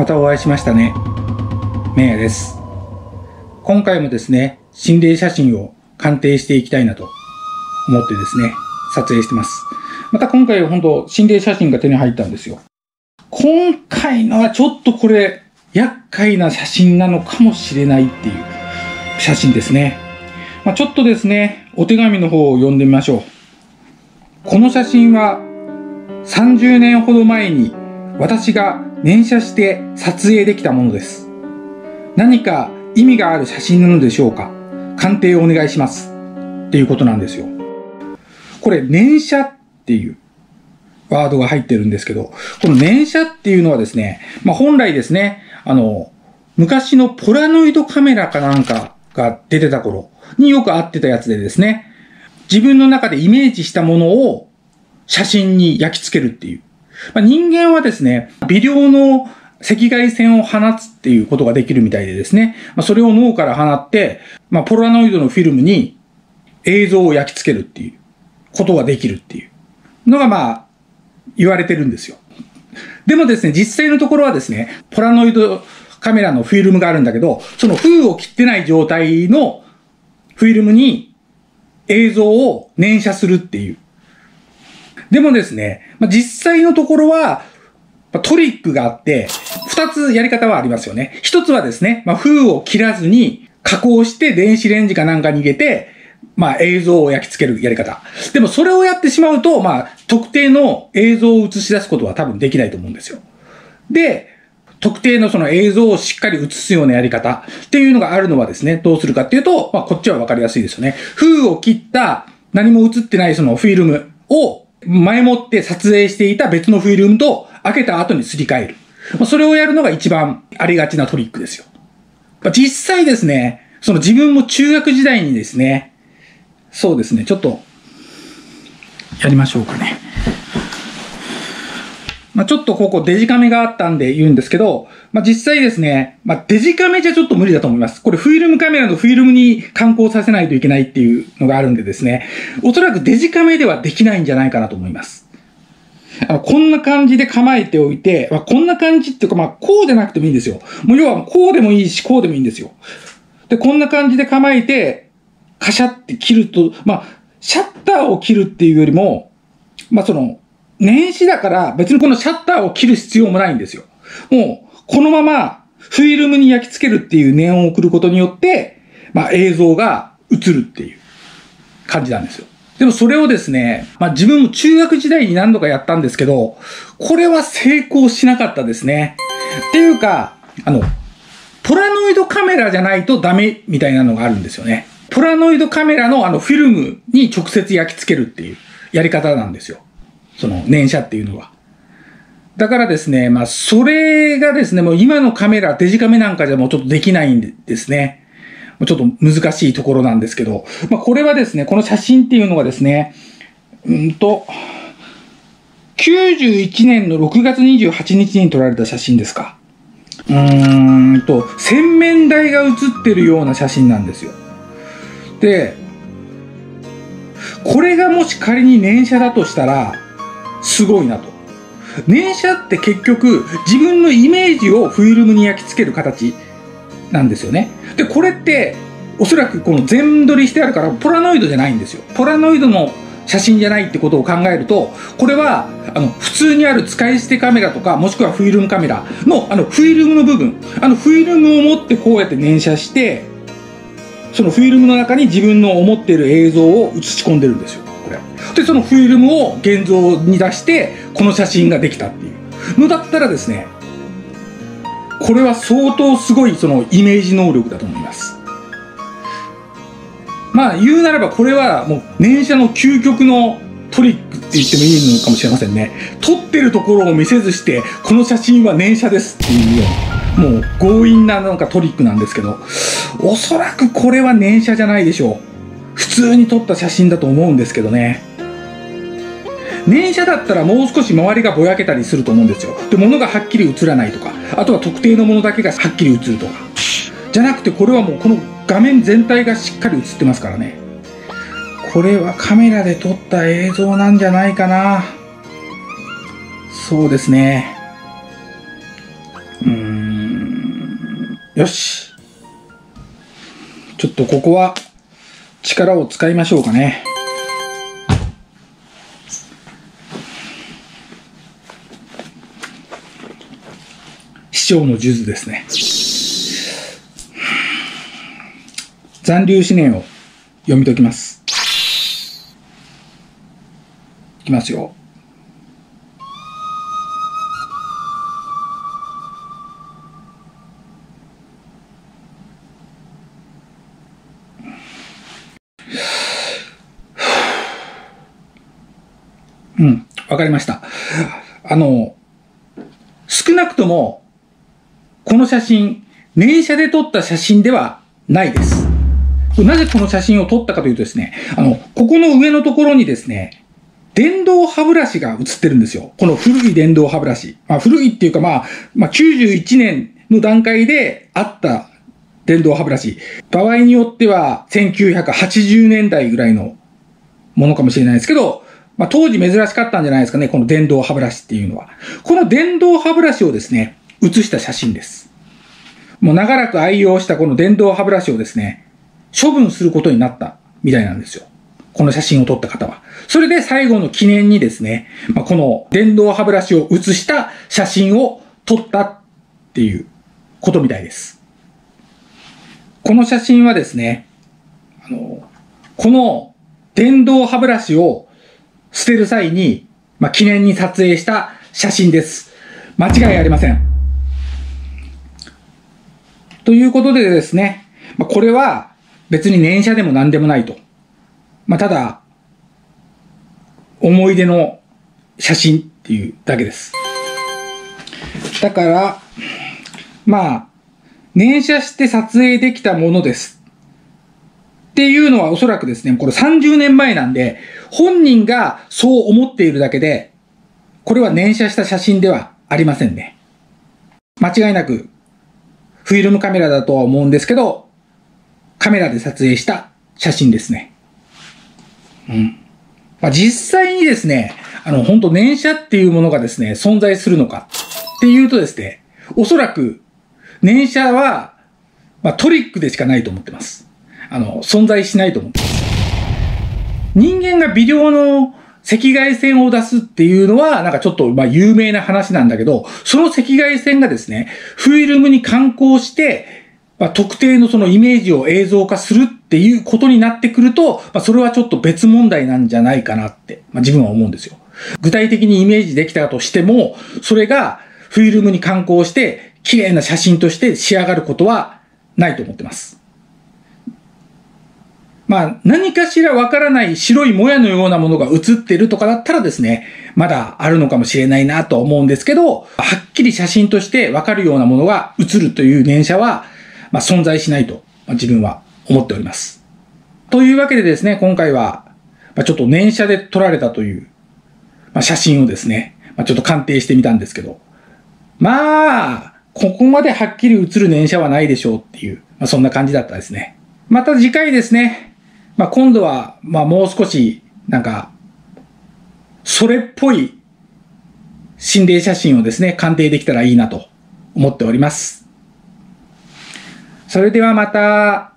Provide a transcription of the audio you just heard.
またお会いしましたね。めいやです。今回もですね、心霊写真を鑑定していきたいなと思ってですね、撮影してます。また今回は本当心霊写真が手に入ったんですよ。今回のはちょっとこれ厄介な写真なのかもしれないっていう写真ですね。ちょっとですね、お手紙の方を読んでみましょう。この写真は30年ほど前に私が念写して撮影できたものです。何か意味がある写真なのでしょうか。鑑定をお願いします。っていうことなんですよ。これ念写っていうワードが入ってるんですけど、この念写っていうのはですね、本来ですね、昔のポラノイドカメラかなんかが出てた頃によくあってたやつでですね、自分の中でイメージしたものを写真に焼き付けるっていう。人間はですね、微量の赤外線を放つっていうことができるみたいでですね、それを脳から放って、ポラノイドのフィルムに映像を焼き付けるっていうことができるっていうのが言われてるんですよ。でもですね、実際のところはですね、ポラノイドカメラのフィルムがあるんだけど、その封を切ってない状態のフィルムに映像を念写するっていう。でもですね、実際のところはトリックがあって、二つやり方はありますよね。一つはですね、封を切らずに加工して電子レンジかなんかに入れて、映像を焼き付けるやり方。でもそれをやってしまうと、特定の映像を映し出すことは多分できないと思うんですよ。で、特定のその映像をしっかり映すようなやり方っていうのがあるのはですね、どうするかっていうと、こっちはわかりやすいですよね。封を切った何も映ってないそのフィルムを前もって撮影していた別のフィルムと開けた後にすり替える。それをやるのが一番ありがちなトリックですよ。実際ですね、その自分も中学時代にですね、そうですね、ちょっとやりましょうかね。ちょっとここデジカメがあったんで言うんですけど、実際ですね、デジカメじゃちょっと無理だと思います。これフィルムカメラのフィルムに観光させないといけないっていうのがあるんでですね、おそらくデジカメではできないんじゃないかなと思います。こんな感じで構えておいて、こんな感じっていうか、こうでなくてもいいんですよ。もう要はこうでもいいし、こうでもいいんですよ。で、こんな感じで構えて、カシャって切ると、シャッターを切るっていうよりも、年始だから別にこのシャッターを切る必要もないんですよ。もう、このままフィルムに焼き付けるっていう念を送ることによって、映像が映るっていう感じなんですよ。でもそれをですね、自分も中学時代に何度かやったんですけど、これは成功しなかったですね。っていうか、ポラノイドカメラじゃないとダメみたいなのがあるんですよね。ポラノイドカメラのフィルムに直接焼き付けるっていうやり方なんですよ。その念写っていうのは。だからですね、それがですね、もう今のカメラ、デジカメなんかじゃもうちょっとできないんですね。ちょっと難しいところなんですけど、これはですね、この写真っていうのがですね、91年の6月28日に撮られた写真ですか。洗面台が写ってるような写真なんですよ。で、これがもし仮に念写だとしたら、すごいなと。念写って結局、自分のイメージをフィルムに焼き付ける形なんですよね。で、これって、おそらくこの全撮りしてあるから、ポラノイドじゃないんですよ。ポラノイドの写真じゃないってことを考えると、これは、普通にある使い捨てカメラとか、もしくはフィルムカメラの、フィルムの部分、フィルムを持ってこうやって念写して、そのフィルムの中に自分の思っている映像を映し込んでるんですよ。これ。で、そのフィルムを現像に出して、この写真ができたっていうのだったらですね、これは相当すごいそのイメージ能力だと思います。言うならばこれはもう念写の究極のトリックって言ってもいいのかもしれませんね。撮ってるところを見せずして、この写真は念写ですっていうような、もう強引なトリックなんですけど、おそらくこれは念写じゃないでしょう。普通に撮った写真だと思うんですけどね。念写だったらもう少し周りがぼやけたりすると思うんですよ。で、物がはっきり映らないとか、あとは特定のものだけがはっきり映るとか。じゃなくてこれはもうこの画面全体がしっかり映ってますからね。これはカメラで撮った映像なんじゃないかな。そうですね。 よし。ちょっとここは力を使いましょうかね。師匠の数珠ですね。残留思念を読み解きます。いきますよ。わかりました。少なくとも、この写真、念写で撮った写真ではないです。なぜこの写真を撮ったかというとですね、ここの上のところにですね、電動歯ブラシが写ってるんですよ。この古い電動歯ブラシ。古いっていうか91年の段階であった電動歯ブラシ。場合によっては1980年代ぐらいのものかもしれないですけど、当時珍しかったんじゃないですかね、この電動歯ブラシっていうのは。この電動歯ブラシをですね、写した写真です。もう長らく愛用したこの電動歯ブラシをですね、処分することになったみたいなんですよ。この写真を撮った方は。それで最後の記念にですね、この電動歯ブラシを写した写真を撮ったっていうことみたいです。この写真はですね、この電動歯ブラシを捨てる際に、記念に撮影した写真です。間違いありません。ということでですね、これは別に念写でも何でもないと。ただ、思い出の写真っていうだけです。だから、念写して撮影できたものです。っていうのはおそらくですね、これ30年前なんで、本人がそう思っているだけで、これは念写した写真ではありませんね。間違いなく、フィルムカメラだとは思うんですけど、カメラで撮影した写真ですね。実際にですね、本当念写っていうものがですね、存在するのかっていうとですね、おそらく、念写は、トリックでしかないと思ってます。存在しないと思ってます。人間が微量の赤外線を出すっていうのは、ちょっと有名な話なんだけど、その赤外線がですね、フィルムに感光して、特定のそのイメージを映像化するっていうことになってくると、それはちょっと別問題なんじゃないかなって、自分は思うんですよ。具体的にイメージできたとしても、それがフィルムに感光して、綺麗な写真として仕上がることはないと思ってます。何かしらわからない白いもやのようなものが映ってるとかだったらですね、まだあるのかもしれないなと思うんですけど、はっきり写真としてわかるようなものが映るという念写は、存在しないと自分は思っております。というわけでですね、今回は、ちょっと念写で撮られたという、写真をですね、ちょっと鑑定してみたんですけど、ここまではっきり映る念写はないでしょうっていう、そんな感じだったですね。また次回ですね、今度は、もう少し、それっぽい心霊写真をですね、鑑定できたらいいなと思っております。それではまた。